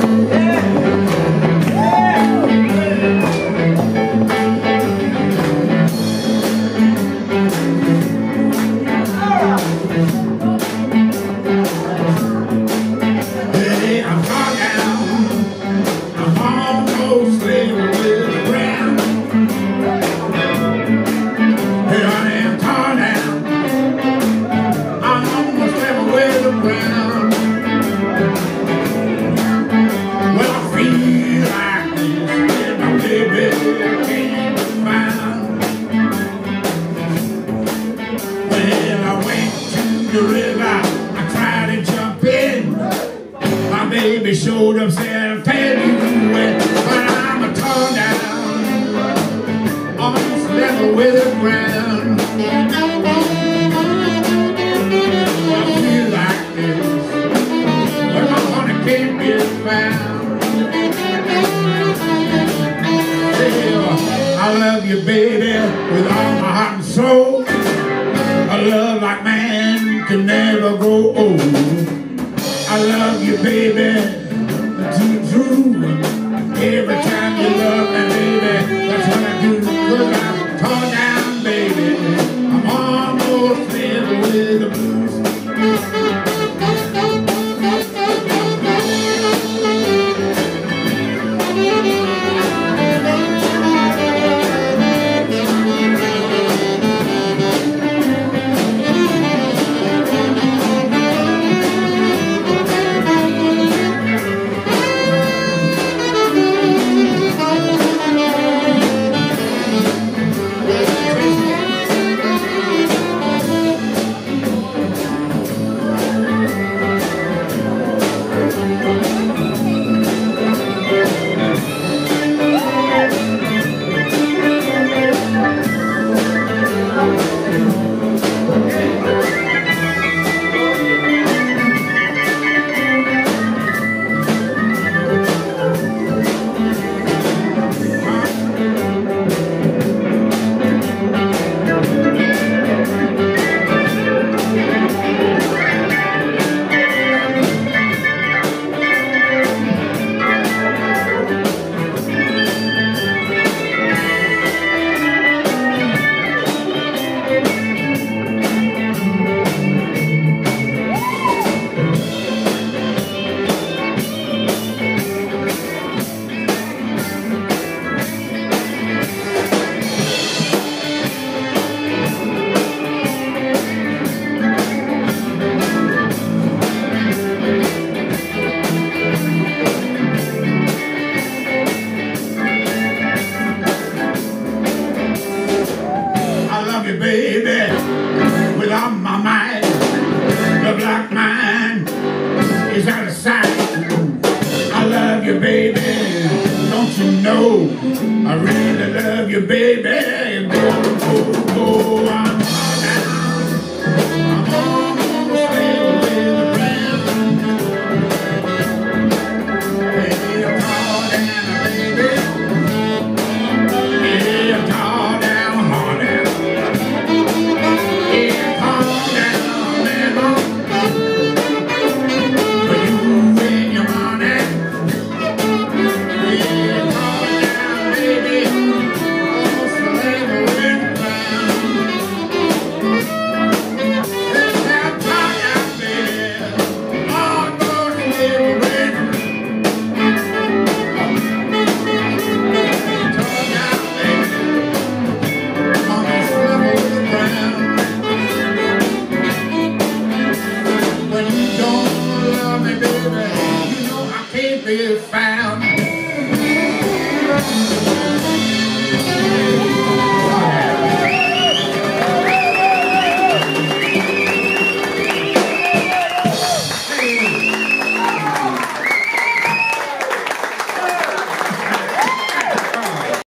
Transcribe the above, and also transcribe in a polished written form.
Baby showed up, said, I'll tell you when I'm a torn down, almost level with the ground. I feel like this, but my honey can't be found. Still, I love you, baby, with all my heart and soul. A love like man can never grow old. I love you, baby, true. Every time you love me, baby, that's what I do. 'Cause I'm torn down, baby. I'm almost level with the blues. Baby, with all my might, love like mine is out of sight. I love you, baby, don't you know? I really love you, baby. Go, go, go on.